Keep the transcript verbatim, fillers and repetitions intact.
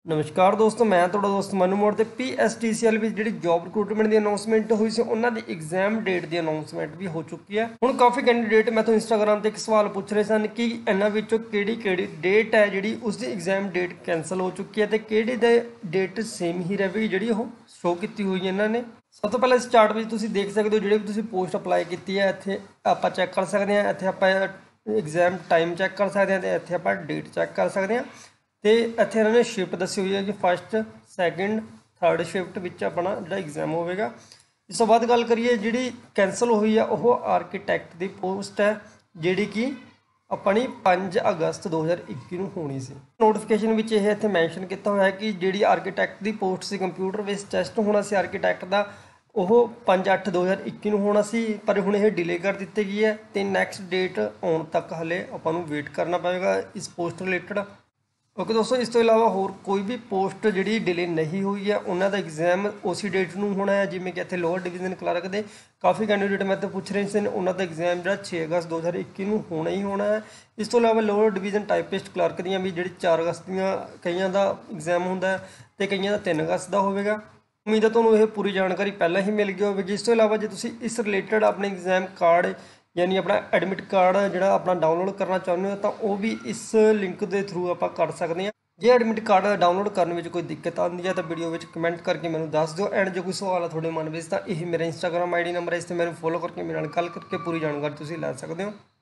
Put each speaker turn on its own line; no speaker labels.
नमस्कार दोस्तों, मैं ਤੁਹਾਡਾ ਦੋਸਤ ਮਨੂ ਮੋੜ ਤੇ P S T C L ਵਿੱਚ ਜਿਹੜੀ ਜੌਬ ਰਿਕਰੂਟਮੈਂਟ ਦੀ ਅਨਾਉਂਸਮੈਂਟ ਹੋਈ ਸੀ ਉਹਨਾਂ ਦੀ ਐਗਜ਼ਾਮ ਡੇਟ ਦੀ ਅਨਾਉਂਸਮੈਂਟ ਵੀ ਹੋ ਚੁੱਕੀ ਹੈ। ਹੁਣ ਕਾਫੀ ਕੈਂਡੀਡੇਟ ਮੈਥੋਂ ਇੰਸਟਾਗ੍ਰਾਮ ਤੇ ਇੱਕ ਸਵਾਲ ਪੁੱਛ ਰਹੇ ਸਨ ਕਿ ਇਹਨਾਂ ਵਿੱਚੋਂ ਕਿਹੜੀ ਕਿਹੜੀ ਡੇਟ ਹੈ ਜਿਹੜੀ ਉਸ ਦੀ ਐਗਜ਼ਾਮ ਡੇਟ ਕੈਂਸਲ ਹੋ ਚੁੱਕੀ ਹੈ ਤੇ ਕਿਹੜੀ ਦੇ ਡੇਟ ਸੇਮ ਹੀ ਰਹੇਗੀ ਜਿਹੜੀ ਉਹ ਸ਼ੋ ਕੀਤੀ ਹੋਈ ਹੈ ਇਹਨਾਂ ਨੇ। ਸਭ ਤੋਂ ਪਹਿਲਾਂ ਇਸ ਚਾਰਟ ਵਿੱਚ ਤੁਸੀਂ ਦੇਖ ਸਕਦੇ ਹੋ ਜਿਹੜੇ ਵੀ ਤੁਸੀਂ ਪੋਸਟ ਅਪਲਾਈ ਕੀਤੀ ਹੈ ਇੱਥੇ ਆਪਾਂ ਚੈੱਕ ਕਰ ਸਕਦੇ ਹਾਂ। ਇੱਥੇ ਆਪਾਂ ਐਗਜ਼ਾਮ ਟਾਈਮ ਚੈੱਕ ਕਰ ਸਕਦੇ ਹਾਂ ਤੇ ਇੱਥੇ ਆਪਾਂ ਡੇਟ ਚੈੱਕ ਕਰ ਸਕਦੇ ਹਾਂ। तो इतने इन्होंने शिफ्ट दसी हुई है कि फस्ट सैकेंड थर्ड शिफ्ट विच अपना जो एग्जाम होगा। इस तो बाद गल करिए जी कैंसल हुई है वह आर्कीटैक्ट की पोस्ट है जी कि अपनी पाँच अगस्त दो हज़ार इक्की में होनी सी। नोटिफिकेशन में यह इतने मैंशन किया हुआ है कि जी आर्कीटैक्ट की पोस्ट से कंप्यूटर बेस्ड टैसट होना सी आर्कीटैक्ट का वो पाँच अठ दो हज़ार इक्की में होना सी, पर हुण यह डिले कर दी गई है तो नैक्सट डेट आने तक हले आपां नूं वेट करना पएगा इस पोस्ट रिलेटेड। ओके दोस्तों, इस तो इलावा होर कोई भी पोस्ट जी डिले नहीं हुई है उन्हों का एग्जाम उसी डेट में होना है। जिमें कि इतने लोअर डिवीजन क्लर्क के काफ़ी कैंडीडेट मैं तो पूछ रहे थे उन्होंने का एग्जाम जो छे अगस्त दो हज़ार इक्की में होना ही होना है। इस तो इलावा लोअर डिवीजन टाइपिस्ट क्लर्क दी भी जी चार अगस्त दियाँ कईयों का एग्जाम होंगे तो कईयों का तीन अगस्त का होगा। उम्मीद है तुम्हें यह पूरी जानकारी पहले ही मिल गई होगी। इस तो इलावा जो तुम इस रिलेटेड अपने एग्जाम कार्ड यानी अपना एडमिट कार्ड जो अपना डाउनलोड करना चाहते हो तो वह भी इस लिंक के थ्रू आप कर सकते हैं। जे एडमिट कार्ड डाउनलोड करने में कोई दिक्कत आती है तो वीडियो में कमेंट करके मैं दस दो। एंड जो कोई सवाल है थोड़े मन में तो यह मेरा इंस्टाग्राम आई डी नंबर है, इस मैं फॉलो करके मेरे गल करके पूरी जानकारी तुम लै सकते हो।